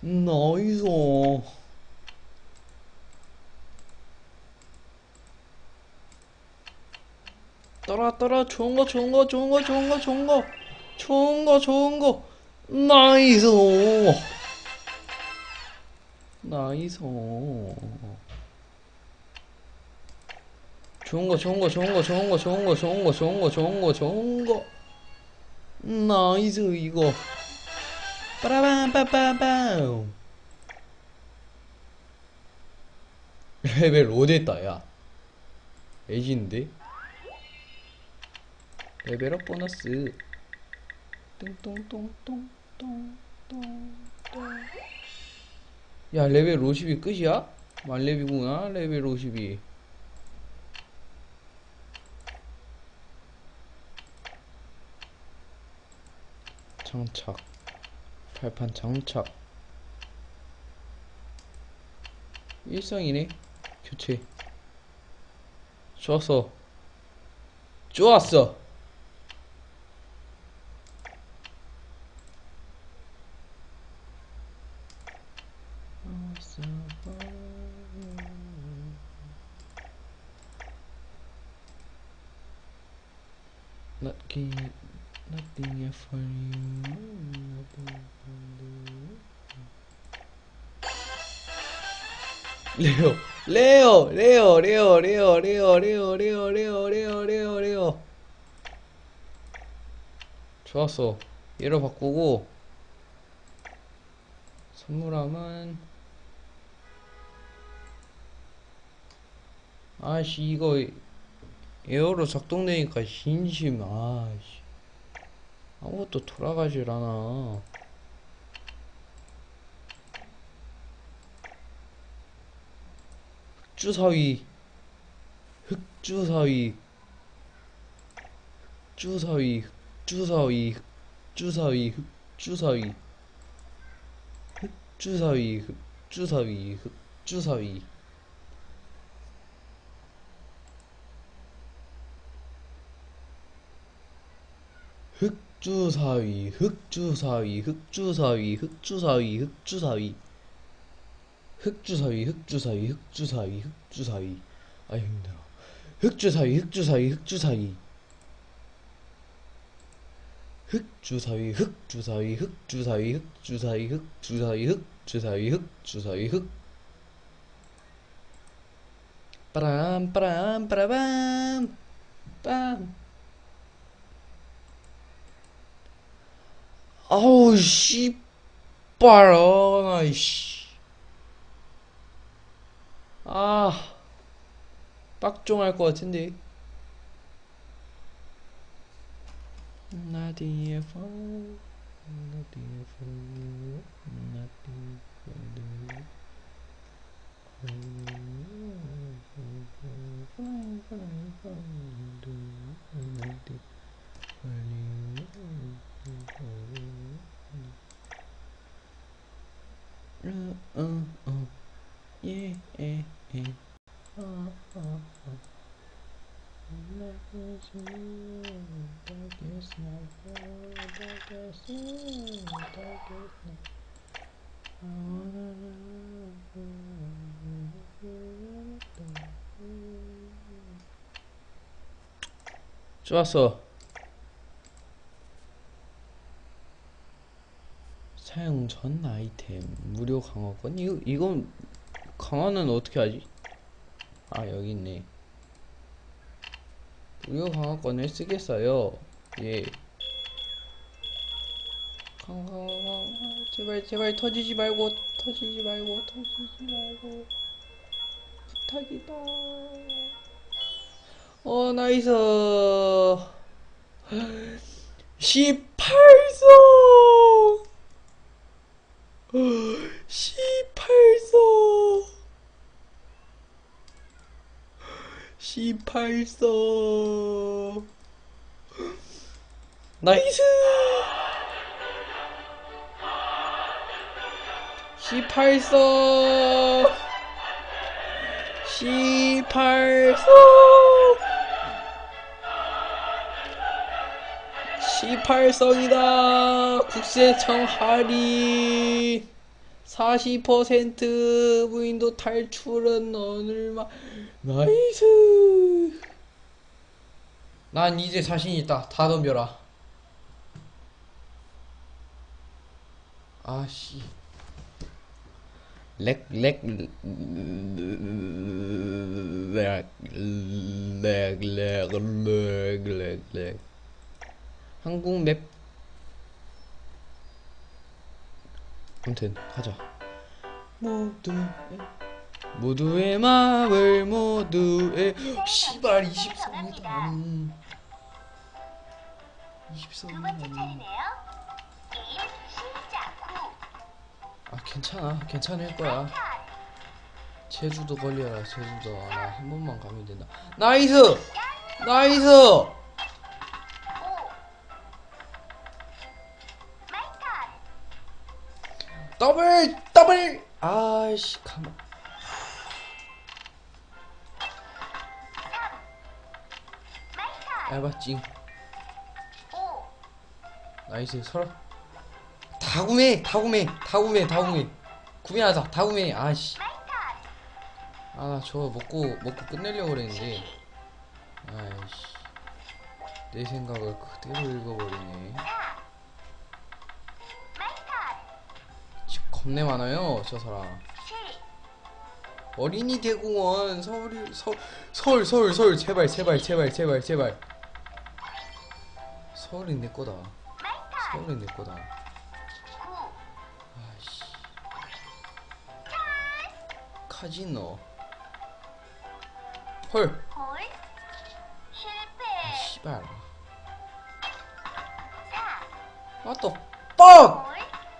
나이스. 따라 좋은 거 나이스. 나이스. 좋은 거 나이스. 이거 빠라밤. 레벨 5 됐다. 야 에이지인데. 레벨업 보너스. 똥똥똥똥똥똥똥. 야 레벨 50이 끝이야? 만렙이구나. 레벨 50이. 장착. 발판 장착. 일상이네. 교체. 좋았어. 좋았어. Nothing, nothing for you. 레오. 좋았어. 얘로 바꾸고 선물함은 아씨 이거 에어로 작동되니까 진심. 아씨 아무것도 돌아가질 않아. 흑주사위 흑주사위 흑주사위 흑주사위 흑주사위 흑주사위 흑주사위 흑주사위 흑주사위 흑주사위 흑주사위 흑주사위 흑주사위 흑주사위 흑주사위. 아유 힘들어. 흑주사위. 흑 빠람 빰. 아우 씨발. 아이씨. 아 빡종할 것 같은데. Nothing for you, nothing for you, nothing for you. Yeah, 좋았어. 사용 전 아이템 무료 강화권. 이건 강화는 어떻게 하지? 아 여기 있네. 무료 강화권을 쓰겠어요. 예. 강화. 제발 터지지 말고 부탁이다. 나이스. 18성. 18성. 18성. 나이스. 18성. 18성. 18성이다. 국세청 할인 40% 무인도 탈출은 오늘만. 나이스. 난 이제 자신 있다. 다 덤벼라. 아씨. 렉, 렉, 렉, 렉, 렉, 렉, 렉, 렉. 한국 맵. 아무튼 가자. 모두의 마음을 모두의. 씨발 23m 아니. 23m 아니. 아 괜찮아, 괜찮을 거야. 제주도 걸려라. 제주도. 나 한 번만 가면 된다. 나이스, 나이스. 더블, 더블. 아이씨 가만. 알바찡. 나이스. 서로 다 구매, 다 구매, 다 구매, 다 구매. 구매하자. 다 구매. 아씨. 아 나 저거 먹고 끝내려고 그랬는데. 아이씨. 내 생각을 그대로 읽어버리네. 겁내 많아요 저 사람. 어린이 대공원. 서울 제발 제발 제발 제발 제발. 서울이 내 거다. 서울이 내 거다. 아이씨. 카지노. 헐. 아, 씨발. What the fuck?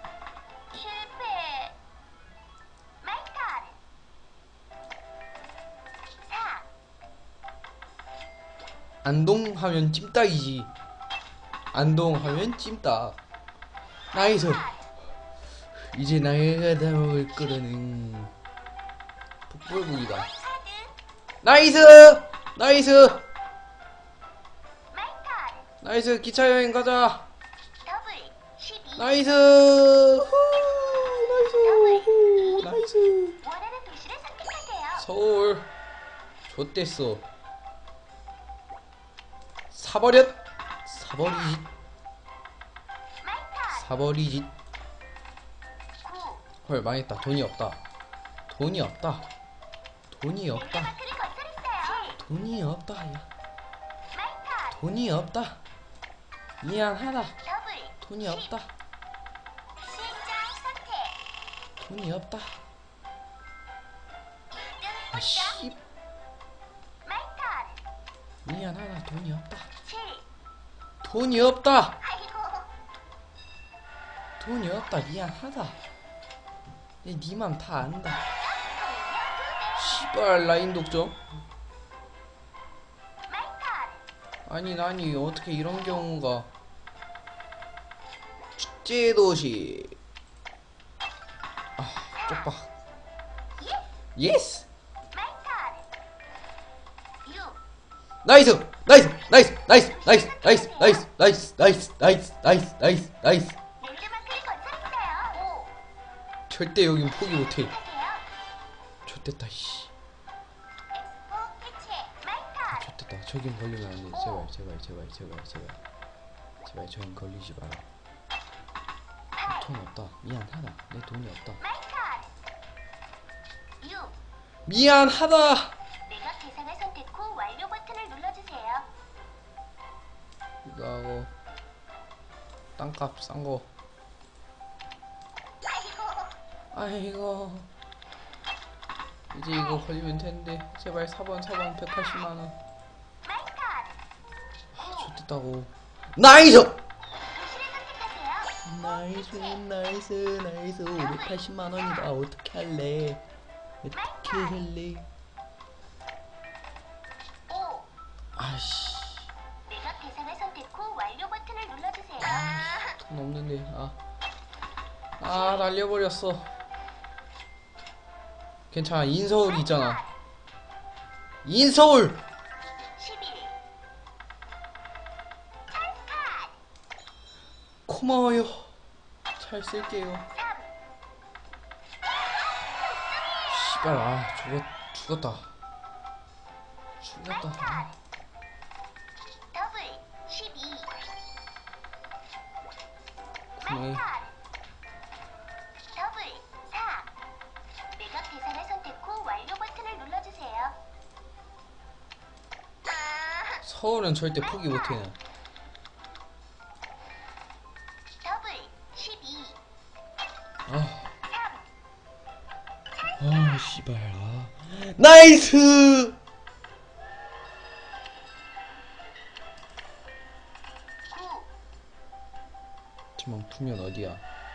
안동 하면 찜닭이지. 안동 하면 찜닭. 나이스. 이제 나이가 다 먹을 거라는 폭발국이다. 나이스! 나이스! 나이스. 기차 여행 가자. 나이스! 후, 나이스! 후, 나이스! 서울. 좆됐어. 사버렸! 사버리짓. 사버리짓. 헐 망했다. 돈이 없다. 돈이 없다. 돈이 없다. 돈이 없다. 야. 돈이 없다. 미안하다. 돈이 없다. 돈이 없다. 아, 씨. 미안하다. 돈이 없다. 돈이 없다. 돈이 없다. 미안하다. 니 맘 다 안다. 씨발 라인 독점. 아니 어떻게 이런 경우가. 축제도시. 아 쪽박. 예스. 나이스 나이스 나이스 나이스 나이스 나이스 나이스 나이스 나이스 나이스 나이스 나이스 나이스. 절대 여긴 포기 못해. 좋됐다 씨. 아, 좋됐다. 저긴 걸리면 안돼. 제발 제발 제발 제발 제발 제발 저긴 걸리지 마라. 돈 없다. 미안하다. 내 돈이 없다. 미안하다. 내가 대상을 선택 후 완료 버튼을 눌러주세요. 이거 하고 땅값 싼거. 아이고 이제 이거 걸리면 되는데. 제발 4번 180만원. 아 좋댔다고. 나이스! 나이스 나이스 나이스. 580만원이다 어떻게 할래. 어떻게 할래. 아씨 내가 대상을 선택 후 완료 버튼을 눌러주세요. 돈 없는데. 아 날려버렸어. 괜찮아. 인서울 있잖아. 인서울. 11. 고마워요. 잘 쓸게요. 씨발 죽었다. 마이턴. 더블 12. 구매. 마이턴. 더블 4. 매각 대상을 선택 후 완료 버튼을 눌러주세요. 서울은 절대 포기 못해. 더블 12. 아, 3. 씨발. 나이스! 9. 지금 투면 어디야?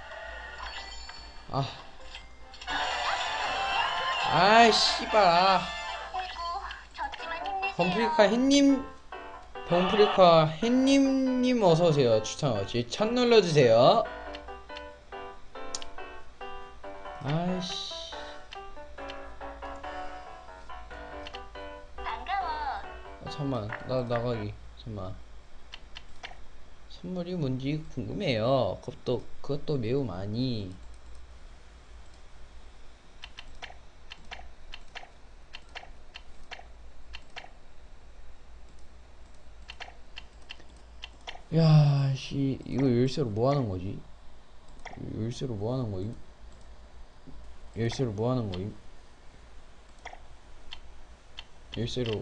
씨발. 아이고, 졌지만 힘내세요. 범프리카 햇님님 어서오세요. 추천하지. 천 눌러주세요. 아이씨. 반가워. 잠만, 나 나가기. 잠만. 선물이 뭔지 궁금해요. 그것도 매우 많이. 야, 이거 열쇠로 뭐 하는 거지? 열쇠로 뭐 하는 거임? 열쇠로 뭐 하는 거임? 열쇠로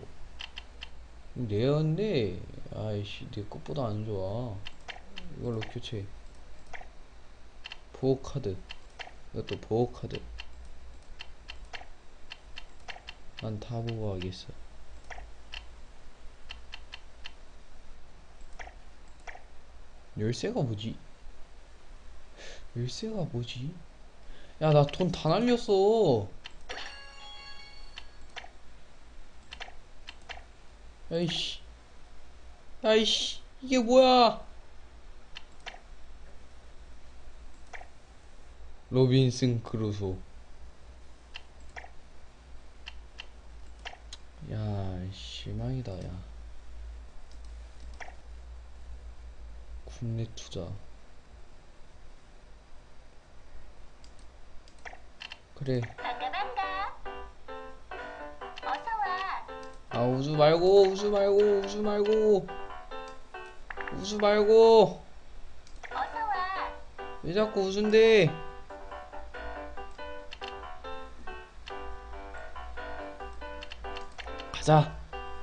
내었는데, 아이씨, 내 것보다 안 좋아. 이걸로 교체. 보호카드. 이것도 보호카드. 난 다 보고 하겠어. 열쇠가 뭐지? 열쇠가 뭐지? 야, 나 돈 다 날렸어. 야이씨. 야이씨. 이게 뭐야? 로빈슨 크루소. 야, 실망이다, 야. 국내 투자. 그래. 반가. 어서 와. 우주 말고. 어서 와. 왜 자꾸 우준대? 가자.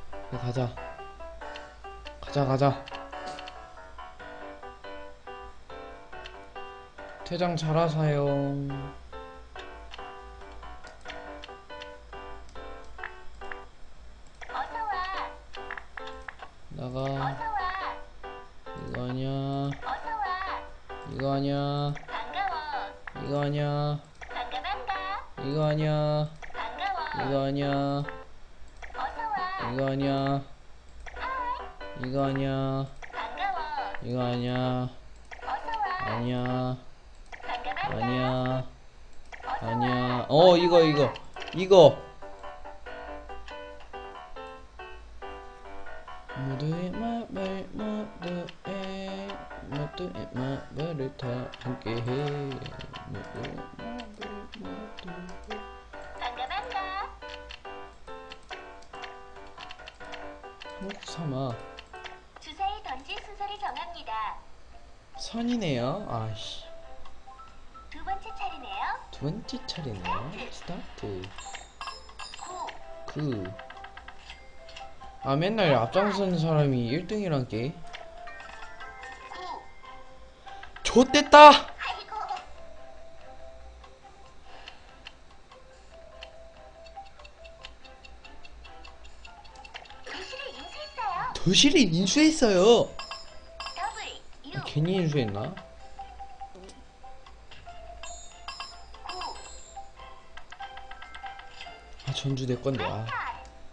가자. 퇴장 잘하사용. 어서 와. 나가. 어서 와. 이거 아니야. 어서 와. 이거 아니야. 반가워. 이거 아니야. 반가. 이거 아니야. 반가워. 이거 아니야. 어서 와. 이거 아니야. 하이. 이거 아니야. 반가워. 이거 아니야. 어서 와. 아니야. 반가. 아니야. 어서 아니야. 와. 이거. 모두의 마음을 다 함께해. 모두의 마음을 모두. 반가. 한국 삼아. 주사위 던질 순서를 정합니다. 선이네요. 아씨. 두 번째 차례네요. 두 번째 차례네요. 스타트. 9. 맨날 앞장서는 사람이 1등이란 게. 9. 좆됐다! 아이고. 도시를 인수했어요. 도시를 인수했어요. 더블 6. 괜히 인수했나? 9. 전주 내 건데. 마이턴.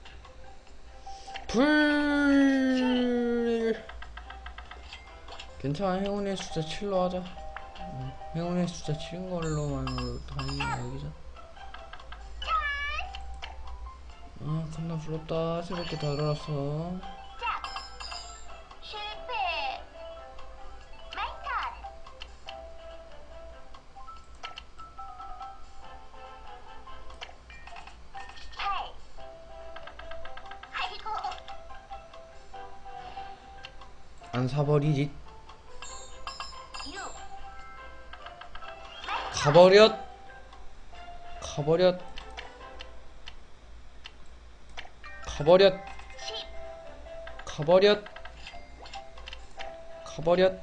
괜찮아. 행운의 숫자 7로 하자. 행운의 숫자 7인 걸로만으로 다행히 여기자. 겁나 부럽다. 새롭게 다 들어왔어. 짝. 실패. 마이턴. 안 사버리지. 6, 가버렸. 가버렸. 가버렸. 10, 가버렸. 가버렸.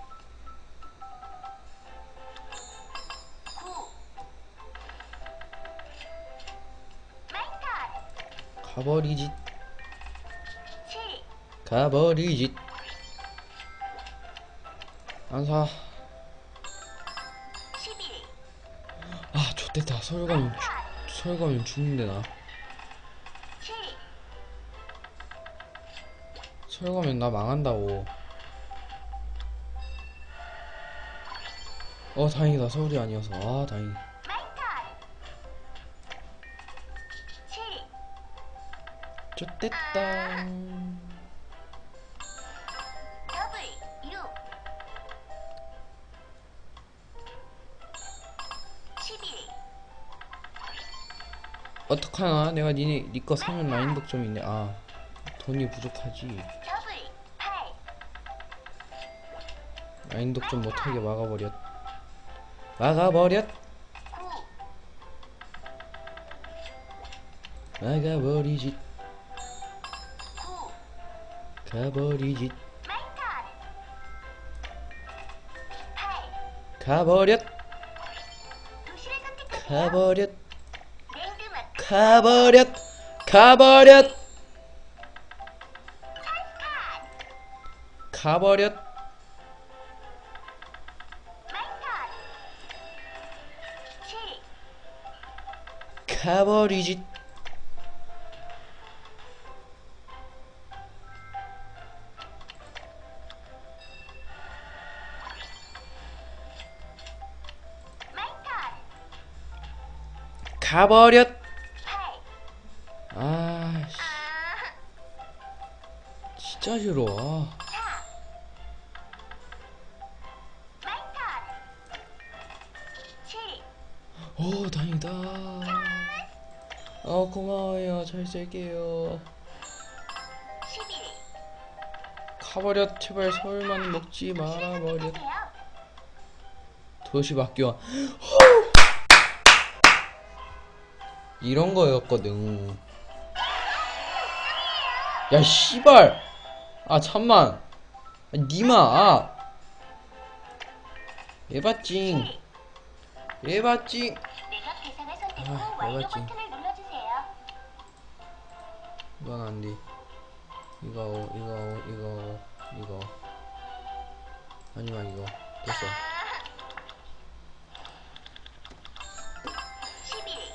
9, 마이턴. 가버리지. 7, 가버리지. 안 사. 11, 아, 좋댔다. 서울 가면 죽는데 나. 7, 서울 가면 나 망한다고. 다행이다. 서울이 아니어서. 아, 다행히. 마이턴. 7, 좋댔다. 더블. 6, 11, 어떡하나? 내가 니 거 사면 라인 득점이 있네. 아, 돈이 부족하지. 더블. 8, 라인 득점 못하게 막아버렸. 막아버렸. 9, 막아버리지. 9, 가버리지. 마이턴. 8, 가버렸. 도시를 선택하세요. 가버렸. 랜드마크. 가버렸. 가버렸. 가버렸. 마이턴. 7, 가버리지. 마이턴. 가버렸. 8, 아, 진짜 싫어. 아. 4, 마이턴. 7, 다행이다. 고마워요. 잘 쓸게요. 11, 가버렸. 제발 서울만 먹지 말아버렸. 선택하세요. 도시 바뀌어. 이런 거였거든. 야, 씨발. 아, 잠만. 니마. 아. 에바찡. 에바찡. 내가 대상을 선택 후 아, 완료 맞지. 버튼을 눌러주세요. 이건 안 돼. 이거. 아니면 이거. 됐어. 11,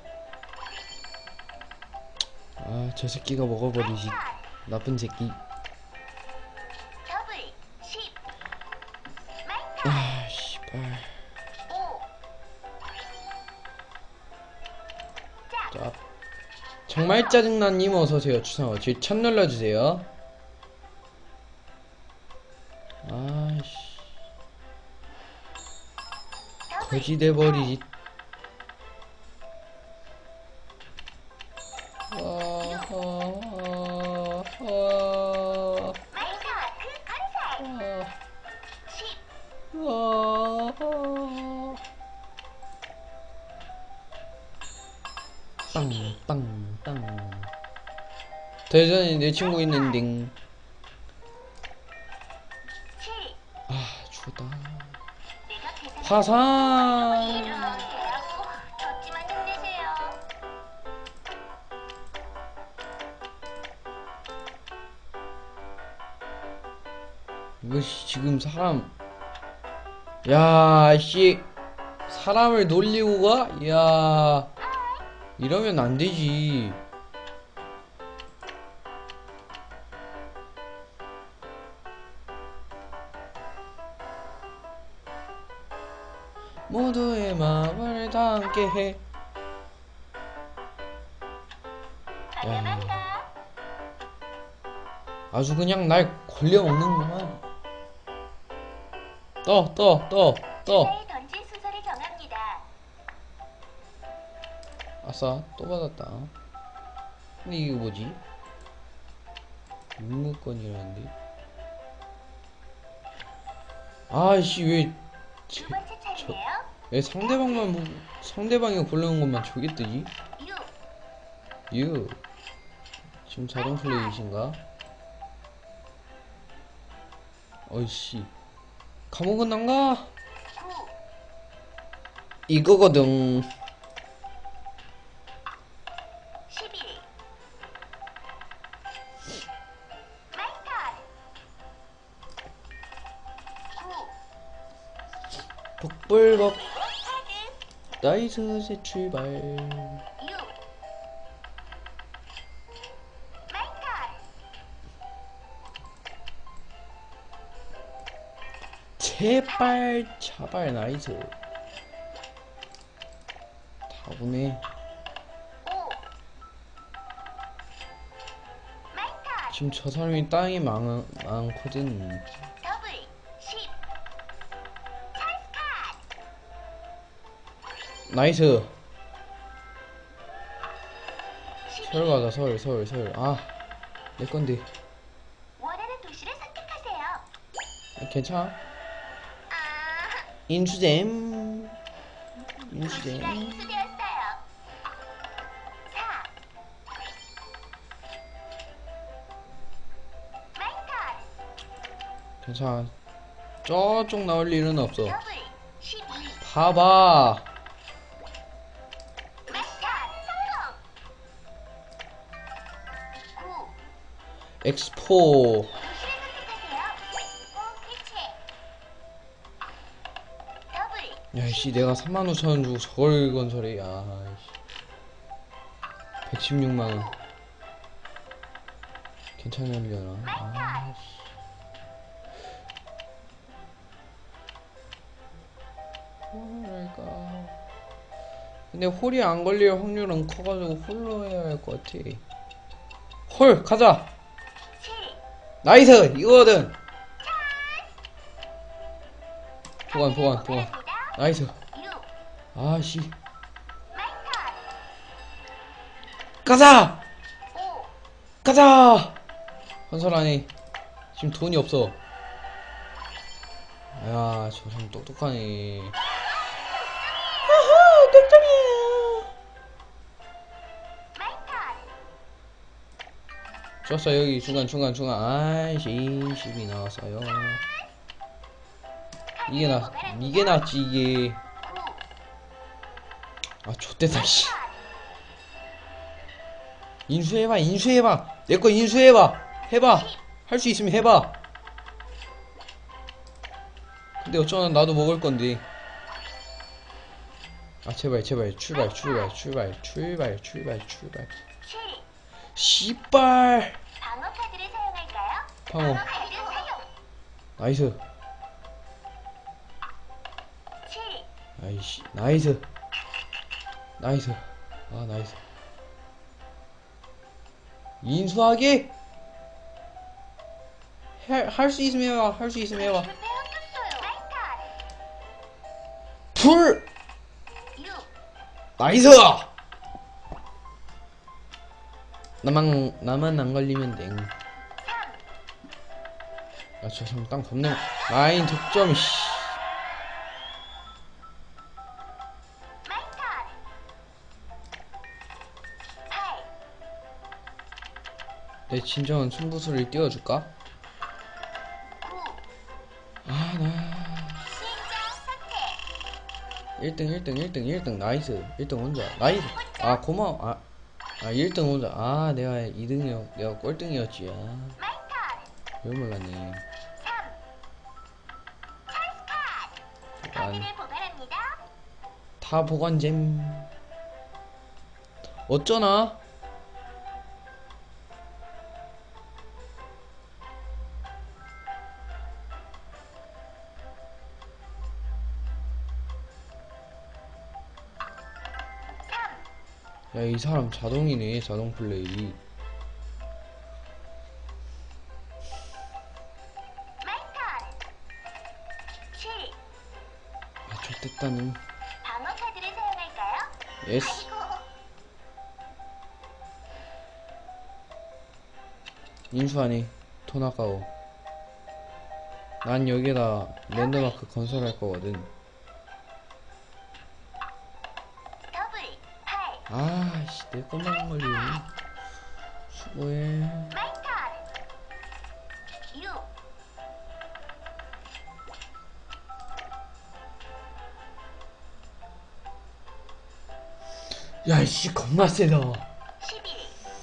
아, 저 새끼가 먹어버리지. 마이턴. 나쁜 새끼. 더블. 10, 마이턴. 아, 씨발. 5, 짝. 자. 정말 짜증나님 어서오세요. 추상어. 제 첫 눌러주세요. 아씨. 더블. 거지 돼버리지. 마이턴. 건설. 10, 빵빵빵. 대전에 내 친구 있는데. 7, 아, 죽었다. 내가 대상을 파산. 일어나세요. 졌지만 힘내세요. 이거 지금 사람. 야, 씨. 사람을 놀리고 가? 야. 이러면 안 되지. 모두의 마음을 다 함께 해. 안녕한가? 아주 그냥 날 걸려먹는구만. 떠. 주사위 던질 순서를 정합니다. 아싸, 또 받았다. 근데 이게 뭐지? 6무건이라는데? 아이씨 왜 두 번째 차례예요. 왜 상대방만 상대방이 고르는 것만 저게 뜨지? 6, 유 지금 자동 플레이이신가? 어이씨 감옥은 안 가? 9, 이거거든. 11. 마이턴. 9, 복불복 카드. 나이스 새 출발. 6. 마이턴. 제발 차발 나이스. 다구네. 5. 마이턴. 지금 저 사람이 땅이 많거든. 더블. 10. 찰스 카드. 나이스. 12. 서울 가자 서울. 아 내 건데. 원하는 도시를 선택하세요. 괜찮아. 아, 인수잼. 도시가 인수되었어요. 4. 마이턴. 괜찮아. 저쪽 나올 일은 없어. 더블. 12. 봐봐. 마이턴. 성공. 9. 엑스포. 도시를 선택하세요. 해체. 더블. 야이씨 내가 35,000원 주고 저걸 건설해. 야이씨 116만원 괜찮으려나? 아이씨 뭐랄까. 근데 홀이 안 걸릴 확률은 커가지고 홀로 해야 할 것 같아. 홀 가자. 7. 나이스 이거거든. 보관 보관합니다. 나이스. 6. 아씨 마이턴. 가자 5. 가자. 건설하니 지금 돈이 없어. 야 저 사람 똑똑하네. 하하 득점이에요. 마이턴. 좋았어. 여기 중간 아이씨 10이 나왔어요. 이게 낫지 이게. 9. 아 좆됐다 씨. 인수해봐 내 거 인수해봐. 해봐. 할 수 있으면 해봐. 근데 어쩌나 나도 먹을 건데. 아 제발 출발. 7. 씨발. 방어 카드를 사용할까요? 방어. 카드 사용. 나이스. 7. 아이씨 나이스. 아 나이스. 인수하기. 할 수 있으면 해봐. 배웠어요. 마이턴. 풀. 6. 나이스. 나만 안 걸리면 땡. 3. 야, 저 사람 땅 겁내. 라인 득점, 씨. 마이턴. 8. 내 진정한 승부수를 띄워줄까? 9. 아, 실전 선택. 1등, 나이스. 1등 혼자. 나이스. 아, 고마워. 1등 혼자. 아, 내가 2등이었, 내가 꼴등이었지. 마이턴. 왜 몰랐네. 3. 찰스 카드. 카드를 보관합니다. 다 보관잼. 어쩌나? 야, 이 사람 자동이네, 자동 플레이. 마이턴. 7. 아, 좋댔다는. 방어 카드를 사용할까요? 예스. 아이고. 인수하니. 돈 아까워. 난 여기에다 랜드마크 건설할 거거든. 더블 8. 아씨, 내 것만 걸리네. 수고해. 마이 턴. 6. 야이씨, 겁나 세다. 11.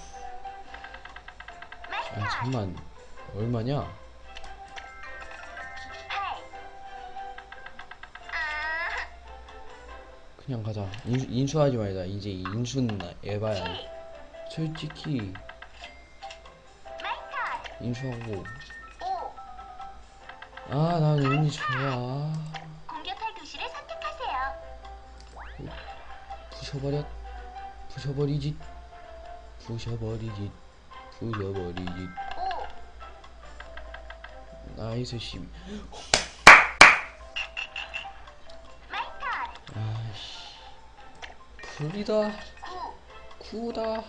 마이 아, 턴. 잠만. 얼마냐? 8. 아. 그냥 가자. 인수하지 말자. 이제 인수는 에바야. 7. 솔직히 마이 턴. 인수하고. 5. 아, 난 운이 좋아. 공격할 도시를 선택하세요. 부셔버렸. 부셔버리지. 부셔버리지. 부셔버리지. 5. 나이스 12. 마이 턴. 아이씨. 불이다. 9. 구다.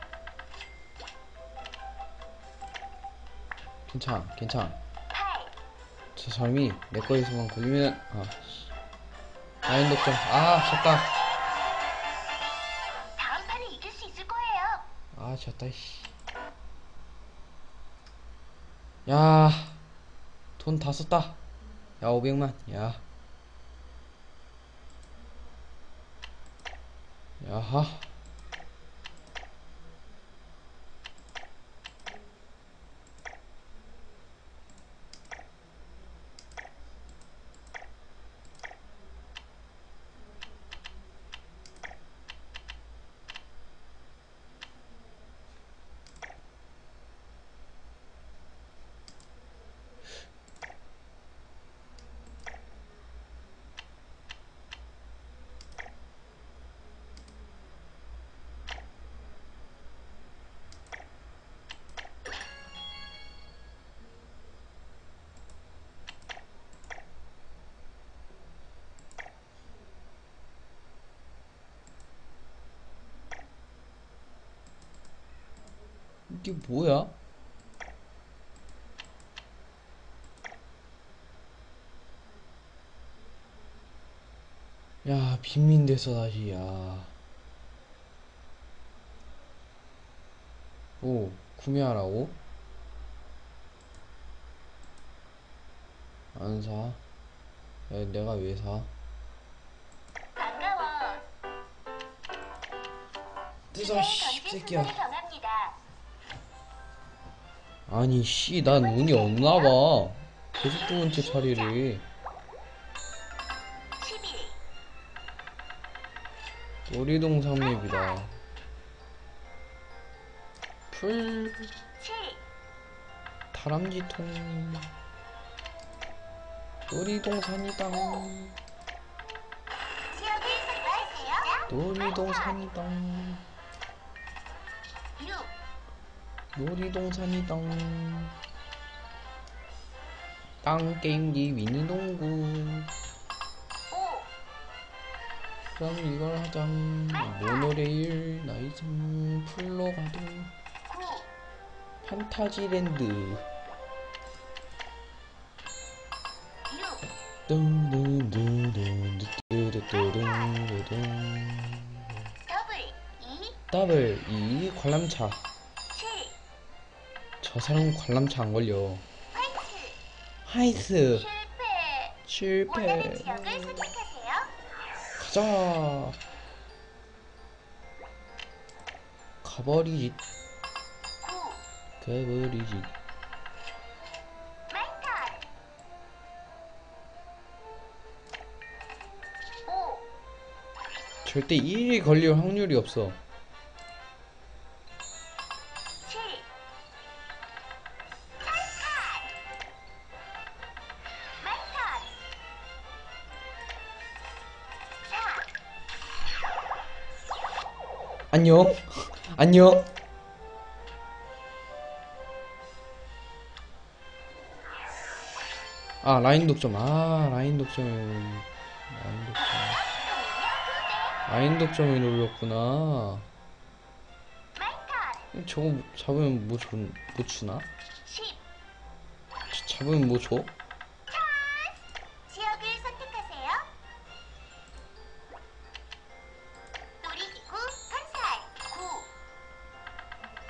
괜찮아, 괜찮아. 8. 저 사람이 내 거에서만 걸리면, 아씨. 라인 독점. 아, 졌다. 다음 판에 이길 수 있을 거예요. 아, 졌다, 씨. 야, 돈 다 썼다. 야, 500만. 야. 야하. 이게 뭐야? 야, 빈민 됐어, 다시. 야. 오, 구매하라고? 안 사. 야, 내가 왜 사? 반가워. 뜨자, 씨, 던질 새끼야. 순서를 정합니다. 아니, 씨, 난 운이 없나봐. 계속 두 번째 차례를. 11. 놀이동 산맵이다. 풀, 7. 다람쥐통. 놀이동 산이다. 지역을 선택하세요. 놀이동 산이다. 6. 놀이동 산이다. 땅 게임기 미니농구. 5. 그럼 이걸 하자. 모노레일 나이스 풀로 가도 9. 판타지랜드. 6. 더블 2. 더블 이 관람차. 7. 저 사람 관람차 안 걸려. 화이트. 하이스. 실패. 원하는 실패. 지역을 선택하세요. 가자. 가버리지. 9. 가버리지. 마이 턴. 5. 절대 1이 걸릴 확률이 없어. 7. 마이 턴. 4. 안녕. 안녕. 아, 라인 독점. 아, 라인 독점에 라인 독점. 라인 독점에 눌렀구나. 마이 턴. 저거 잡으면 뭐 주나? 10. 잡으면 뭐 줘?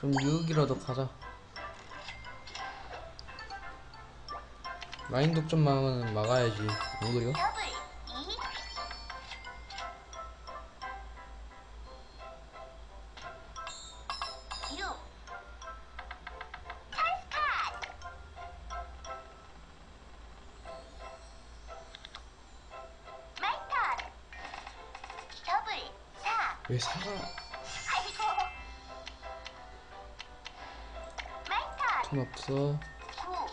그럼 6이라도 가자. 라인 독점만 막아야지. 안 그래요? 더블 2 6 찬스 카드 마이 카드 더블 4 왜 사가? 아이고 마이 카드 돈 없어. 9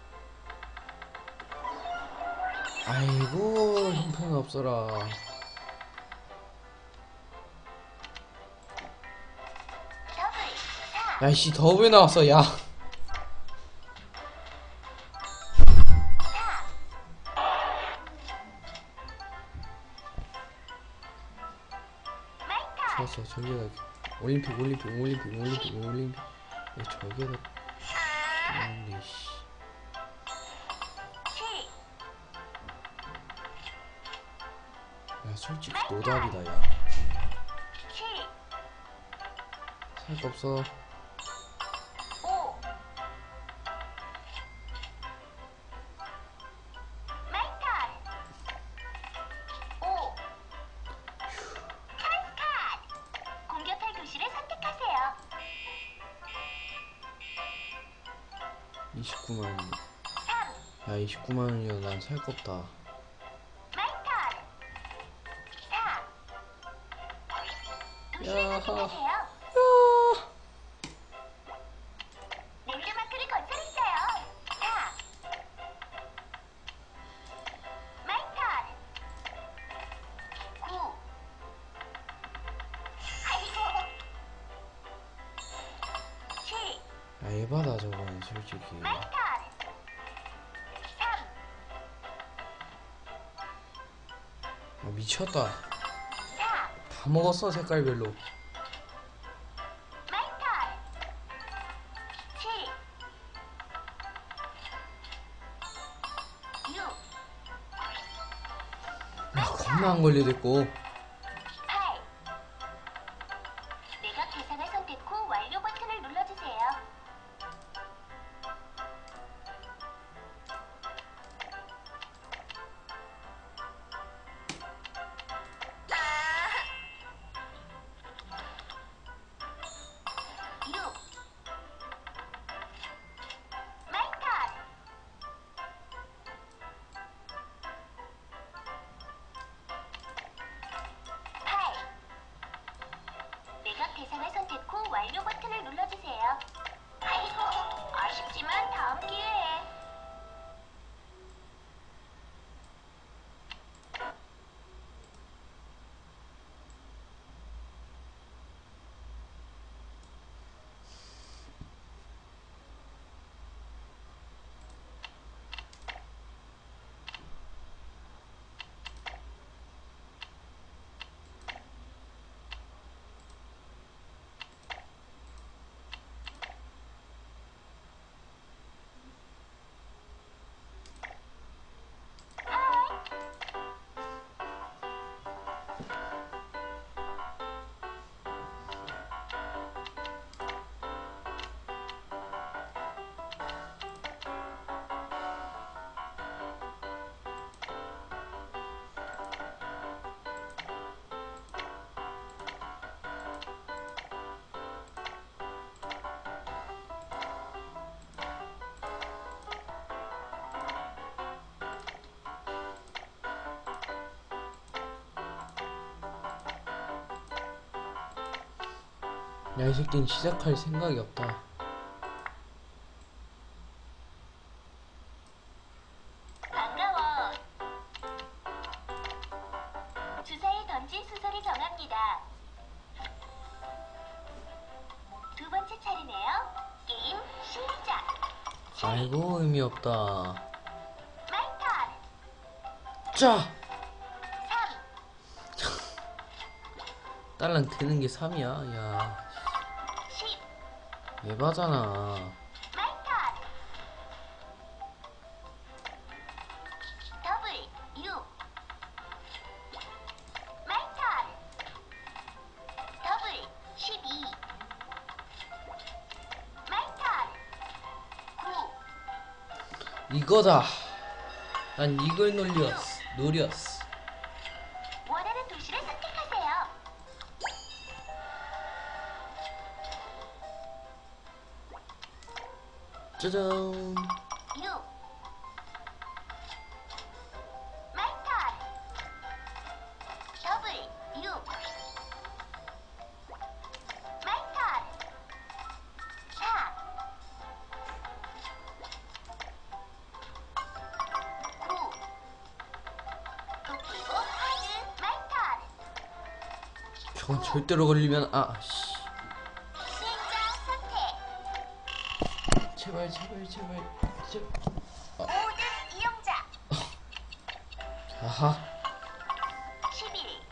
아이고 형편 없어라. 더블 4 야이씨 더블 나왔어. 야 4 마이 카드 좋았어. 저기가 올림픽 야, 저기가 근데 씨. 7 야 솔직히 노답이다. 야 7 살 거 없어. 5 마이 카드 5 찬스 카드 공격할 교실을 선택하세요 29만. 3 야 29만원이면 난 살 거 없다. 마이 카드 4 도시를 야하. 선택하세요 랜드마크를 건설했어요 4 마이 카드 9 아이고 7 야 에바다 저건 솔직히. 마이 카드 3 아 미쳤다. 4 다 먹었어 색깔별로. 마이 카드 7 6 야 겁나 안 걸려댔고. 8 내각 대상을 선택 후 완료 버튼을 눌러주세요 아 6 마이 카드 8 내각 대상을 선택 후 완료 버튼을 눌러주세요 아이고 아쉽지만 다음 기회에 야 이 새끼는 시작할 생각이 없다. 반가워 주사위 던진 순서를 정합니다 두 번째 차례네요 게임 시작 아이고 의미 없다. 마이 카드 짜! 3 딸랑 드는 게 3이야. 야 10 에바잖아. 마이 카드 더블 6 마이 카드 더블 12 이거다. 난 이걸 노렸어. 원하는 도시를 선택하세요. 짜잔. 6. 마이 턴. 더블 6. 마이 턴. 4. 9. 도끼고 카드 마이 턴. 저건 절대로 걸리면 씨. 수행자 선택. 제발. 모든 이용자. 아하. 11.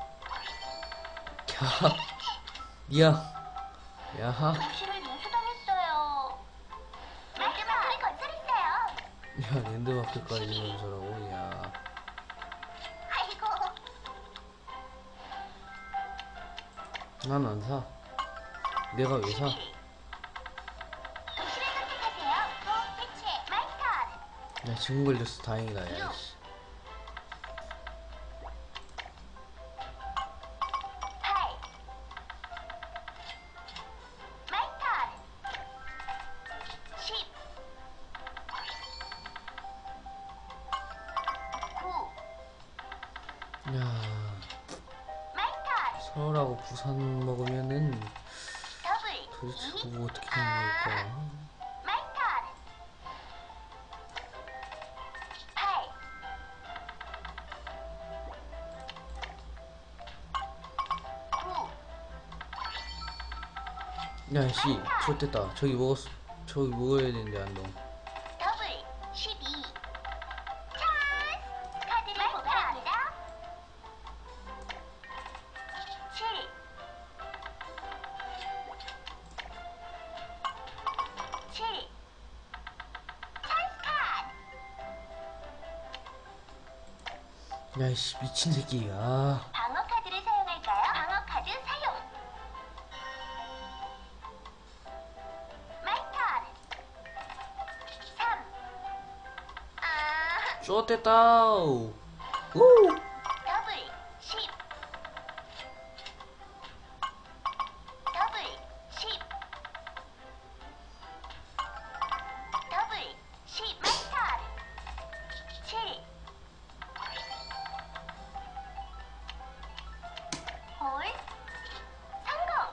야하. 도시를 누수당했어요. 랜드마크를 건설했어요. 야, 랜드마크까지 건설하고, 야. 아이고. 난 안 사. 내가 왜 사? 11. 도시를 선택하세요. 또 해체 마이 턴. 야, 지금 걸렸어. 다행이다, 야, 씨. 8. 마이 턴. 10. 9. 야, 마이 턴. 서울하고 부산 먹으면은 더블 도대체 2. 그거 어떻게 되는 걸까? 마이 턴. 8. 9. 야, 씨, 좋됐다. 저기 먹어야 되는데, 안동. 더블 12. 찬스! 카드를 보관합니다. 7. 7. 찬스 카드. 야, 씨, 미친 새끼. 아, 방어 카드를 사용할까요? 방어 카드 사용. 마이 턴. 3. 좋됐다. 우. 더블 10. 더블 10. 더블 10. 마이 턴. 7. 홀. 성공.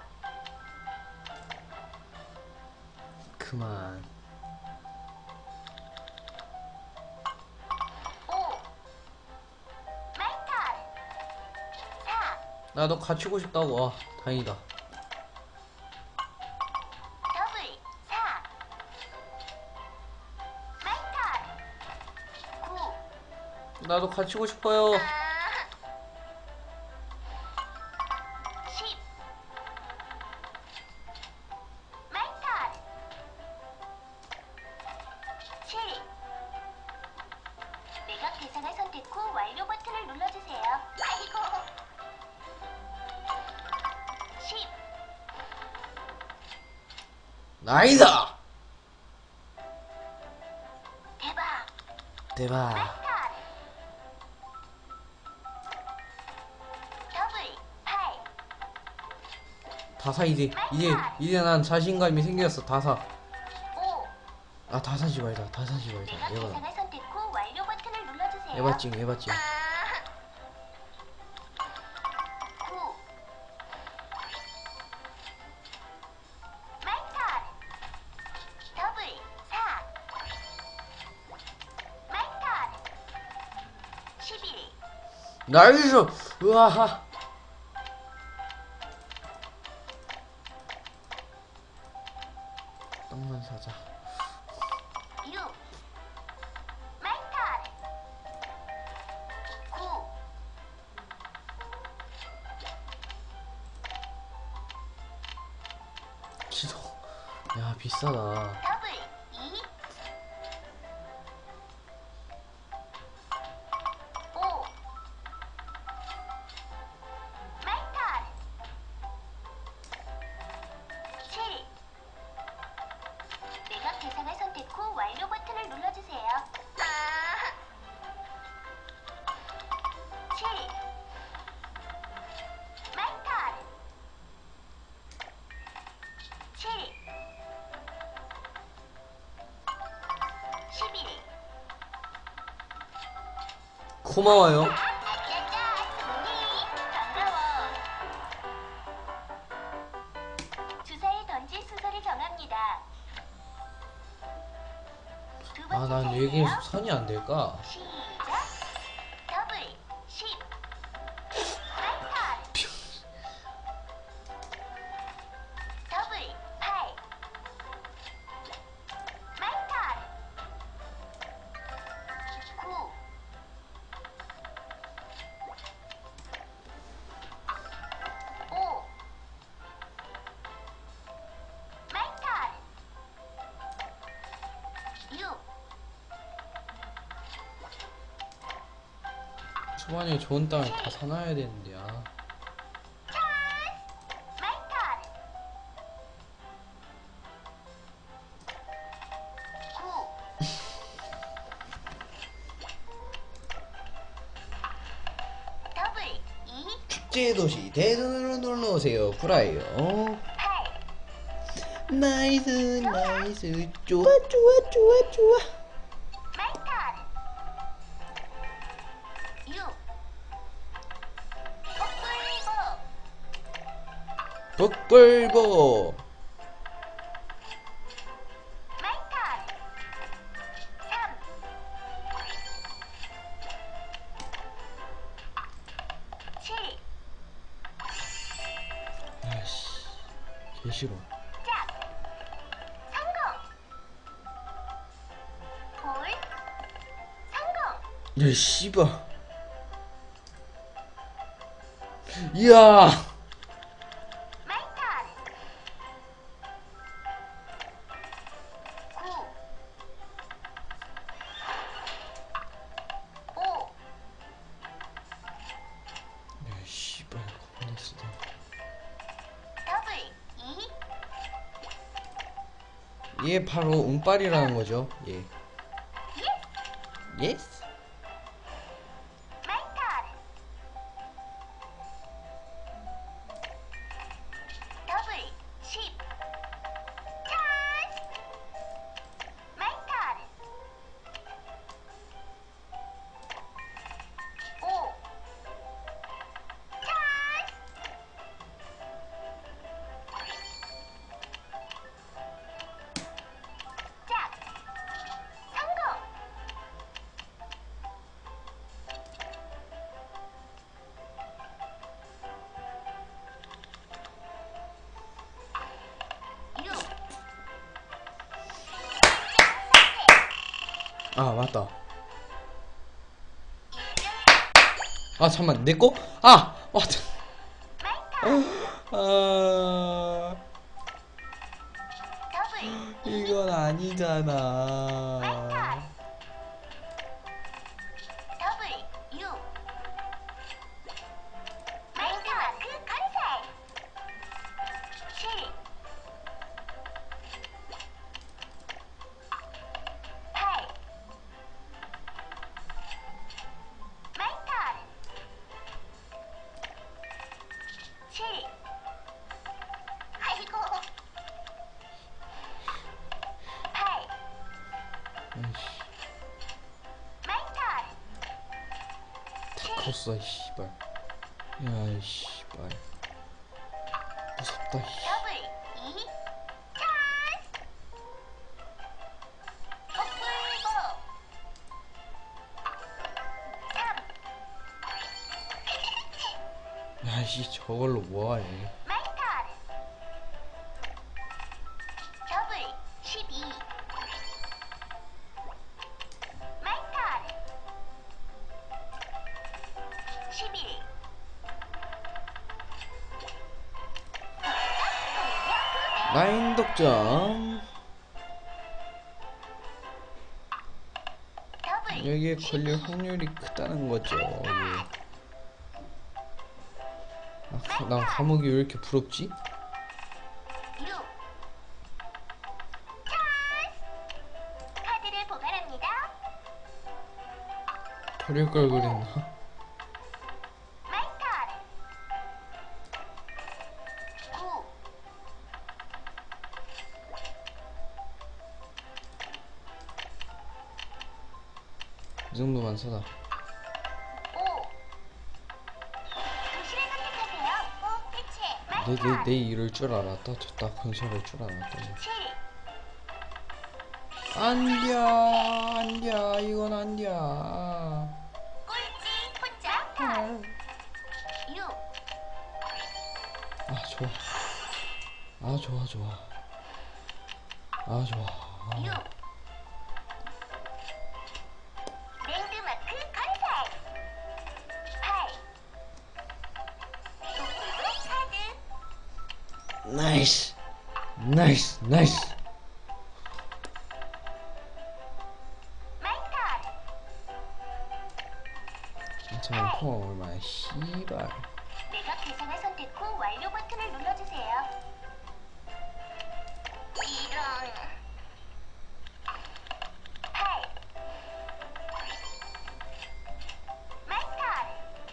그만. 5. 마이 턴. 4. 나도 갇히고 싶다고. 아, 다행이다. 더블 4. 마이 턴. 9. 나도 갇히고 싶어요. 10. 마이 턴. 7. 매각 대상을 선택 후 완료 버튼을 눌러주세요. 아이고. 10. 나이다. 대박. 대박. 마이 턴. 더블 8. 다 사, 이제 난 자신감이 생겼어. 다 사. 5. 아, 다 사지 말자. 다 사지 말자. 매각 얘가 대상을 선택 후 완료 버튼을 눌러주세요. 에바찡. 9. 마이 턴. 더블 4. 마이 턴. 11. 나이스. 우와하. 떡만 사자. 6. 마이 턴. 9. 기도. 야, 비싸다. 더블 2. 5. 마이 턴. 7. 매각 대상을 선택 후 완료 버튼을 눌러주세요. 고마워요. 짜잔, 손님. 반가워. 주사위 던질 순서를 정합니다. 두 아, 번째 난 왜 이게 차례예요. 선이 안 될까? 시작. 더블 10. 마이턴. 더블 8. 마이턴. 9. 5. 마이턴. 6. 초반에 좋은 땅을 다 사놔야 되는데, 아. 마이턴. 9. 더블 2. 축제의 도시 대전으로 놀러오세요. 구라예요. 8. 나이스 나이스 좋아 좋아 좋아 좋아. 마이턴. 6. 북불고 마이턴. 3. 7. 아이씨 개 싫어. 짝. 성공. 볼. 성공. 야 씨발. 이야. 마이턴. 9. 5. 야 씨발 겁나 쓰다. 더블 2. 얘 바로 운빨이라는 거죠. 예. 예. 예스. 마이턴. 더블 10. 찬스. 마이턴. 5. 찬스. 짝. 성공. 아 맞다. 아 잠만 내 거? 아 맞다. 아 이건 아니잖아. 더블 6. 마이크마크 건설. 7. 8. 마이턴. 7. 아이고. 8. 아이씨 마이턴. 다 컸어 이 씨발. 야이 씨발 무섭다. 이. 더블 2. 찬스. 복불복. 3. 야이씨 저걸로 뭐하니. 마이턴. 더블 12. 마이턴. 11. 라인 독점. 더블 여기에 걸릴 확률이 크다는 거죠. 예. 난 감옥이 왜 이렇게 부럽지? 6. 찬스. 카드를 보관합니다. 버릴 걸 그랬나? 마이턴. 9. 이 정도만 사다. 내 이럴 줄 알았다. 저딱 근처를 줄 알았다. 7, 안돼야 이건 안돼야. 꼴찌 혼자 파. 6, 아 좋아. 아 좋아 좋아. 아 좋아. 6. 랜드마크 건설. 8. 동굴도 카드. 나이스 나이스 나이스. 마이 카드. 괜찮아 콩 얼마야 씨발. 내가 대상을 선택 후 완료 버튼을 눌러주세요. 이런. 8. 마이 카드.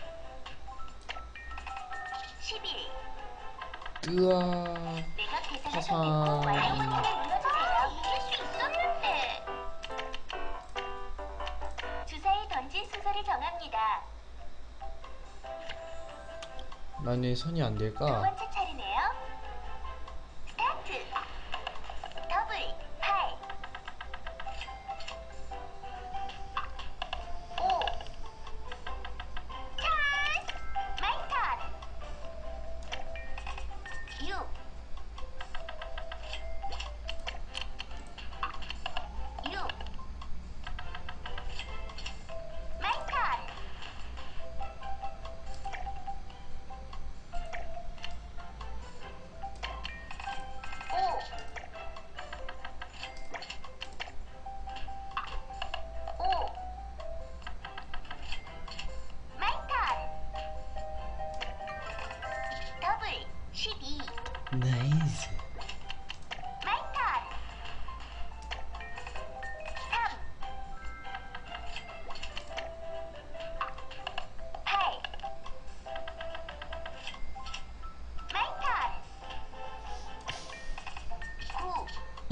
11. 뜨아. 내가 대상을 파산. 선택 후 완료 버튼을 눌러주세요. 이길 수 있었는데. 주사위 던질 순서를 정합니다. 난 왜 선이 안 두 될까? 번째 차례네요. 스타트. 더블 8. 5. 찬스. 마이 카드. 6. 6. 마이 카드. 5. 5. 마이 카드. 더블 12. 나이스. 마이 카드. 3. 8. 마이 카드. 9.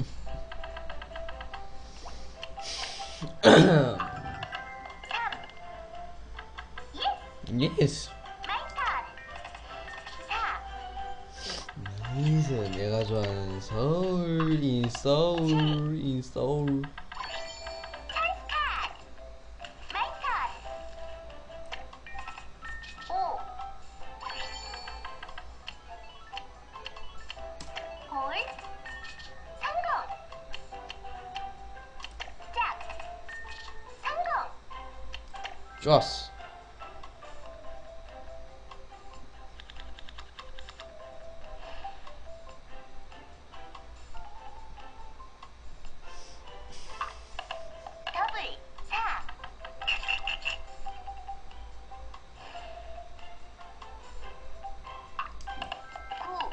3. 예스. 예스. 마이 카드. 4. 나이스. 내가 좋아하는 서울 인 서울 인 서울. 찬스 카드. 마이 카드. 5. 볼. 성공. 짝. 성공. 좋았어. 더블 4. 9.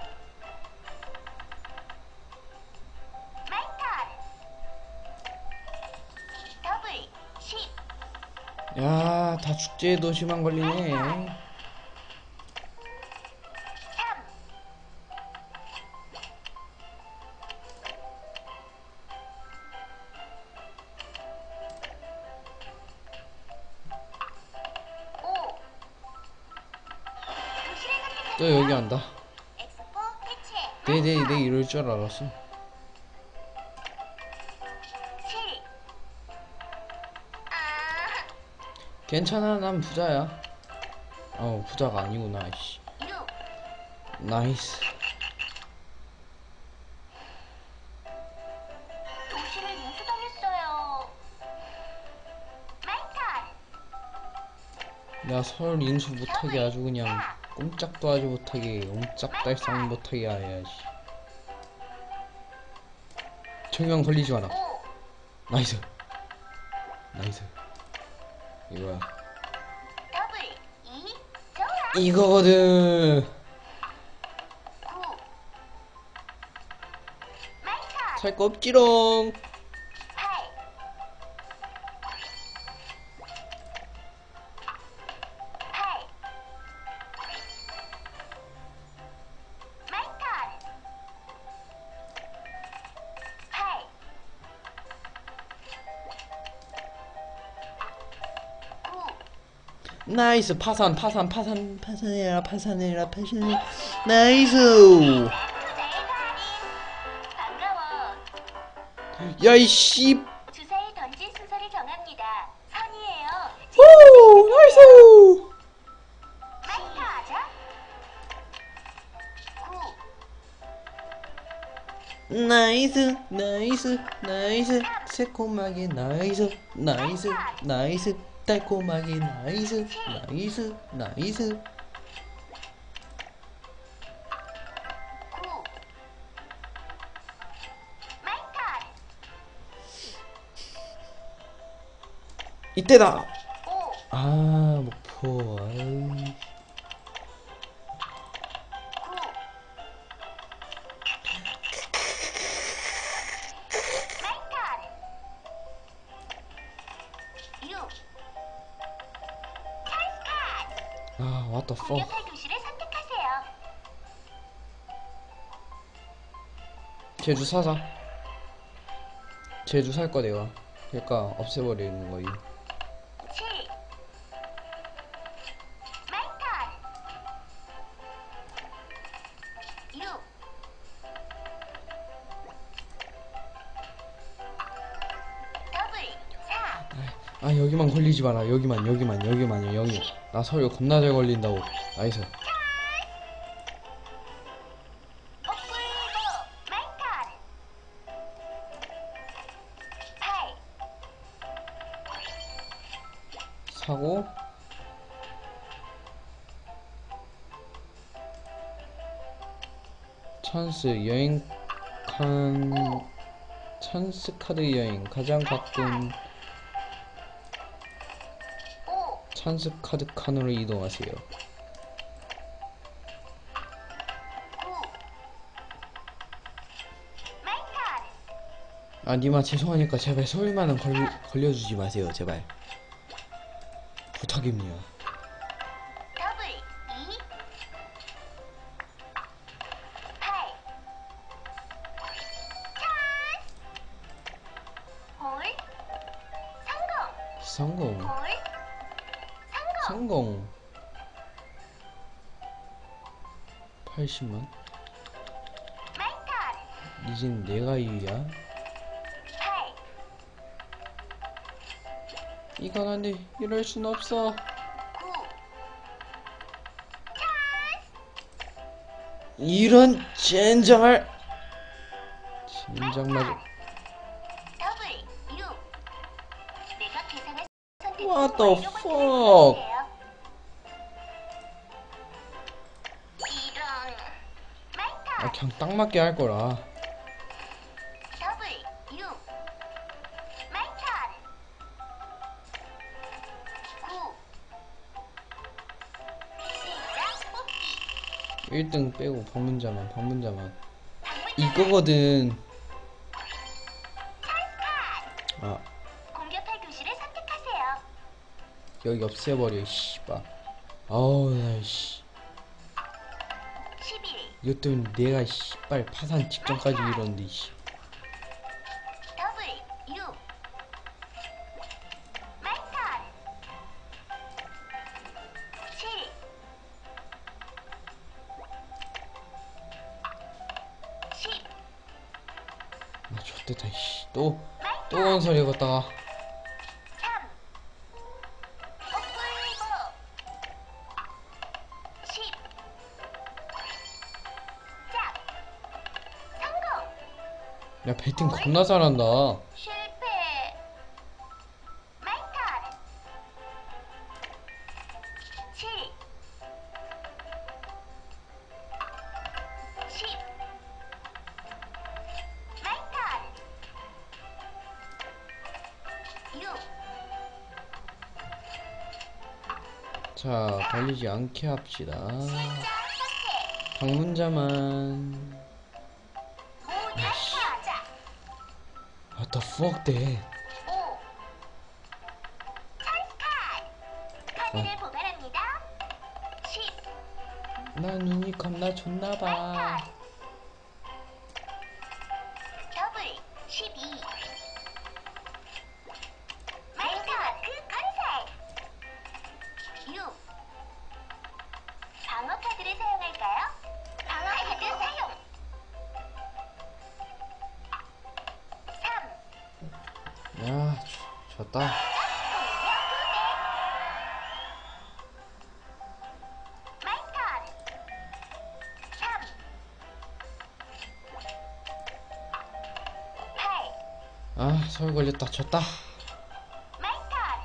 마이 카드. 더블 10. 야, 다 축제에 도시만 걸리네. 3. 5. 도시를 선택하세요. 또 여기 한다. 엑스포 해체. 내 이럴 줄 알았어. 7. 아. 괜찮아, 난 부자야. 부자가 아니구나. 씨. 6. 나이스. 도시를 인수당했어요. 마이 카드. 야, 설 인수 못하게 아주 그냥 꼼짝도 하지 못하게 옴짝달싹 못하게 해야지. 청명 걸리지 마라. 5. 나이스. 나이스. 이거야. 더블 2. 좋아. 이거거든. 9. 마이 카드. 살 거 없지롱. 8. 8. 마이 카드. 8. 9. 나이스. 파산해라. 나이스. 투자의 달인. 반가워. 야이씨. 주사위 던질 순서를 정합니다. 선이에요. 오, 나이스. 마이크 하자. 9. 새콤하게 나이스. 달콤하게 나이스. 9. 마이크. 이때다. 5. 아, 목포. 아유. 9. 마이크. 6. 찰스 카드. 아, what the fuck. 공격할 도시를 선택하세요. 제주 사자. 제주 살 거 내가. 그러니까 없애버리는 거지. 7. 마이크. 6. 더블. 4. 아, 여기만 걸리지 마라. 여기만. 나 서류 겁나 잘 걸린다고. 나이스. 복불복. 마이크. 8. 사고. 찬스 카드 여행 가장 가끔 5. 찬스 카드 칸으로 이동하세요. 9. 마이크. 아, 니마 죄송하니까 제발 서울만은 걸려주지 마세요. 제발 부탁입니다. 더블. 2. 8. 홀. 성공. 성공. 홀. 성공. 성공. 80만. 마이크. 이젠 내가 이유야. 8. 이건 안돼. 이럴 순 없어. 9. 이런 젠장할. 젠장맞아. 더블. 6. 내가 계산을 선택 후 What the 완료 버튼을 fuck? 눌러주세요. 이런. 마이크. 아, 그냥 딱 맞게 할 거라. 더블. 6. 마이크. 9. 시작 뽑기. 1등 빼고 방문자만. 방문자 이거거든. 아, 공격할 도시를 선택하세요. 여기 없애버려. 씨발. 아우, 나 씨. 11. 이것 때문에 내가 씨발 파산 직전까지 이러는데 씨. 더블. 6. 마이크. 7. 10. 나 X됐다 씨. 또 건설해 갔다가 3. 복불복. 10. 짝. 성공. 야, 배팅 겁나 잘한다. 실패. 마이크. 7. 10. 마이크. 6. 자, 걸리지 않게 합시다. 실전 선택. 방문자만. 모략하자. What the fuck that? 5. 찰스 카드. 카드를 보관합니다. 10. 나 눈이 겁나 좋나봐. 더블. 12. 마이크. 그 건설. 6. 졌다. 마이 카드. 3, 8, 아, 서울 걸렸다. 졌다. 마이 카드.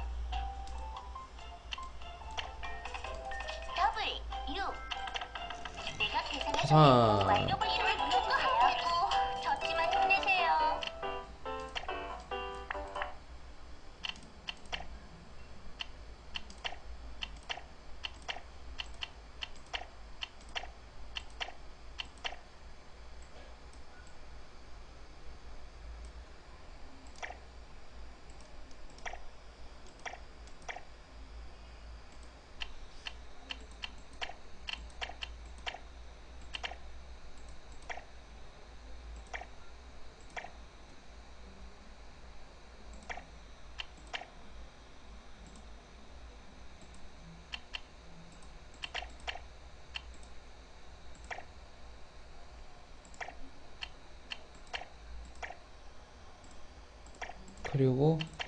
더블 6. 내가 계산한 계산. 완료 버튼을 눌러주세요. 아이고, 졌지만 힘내세요. 그리고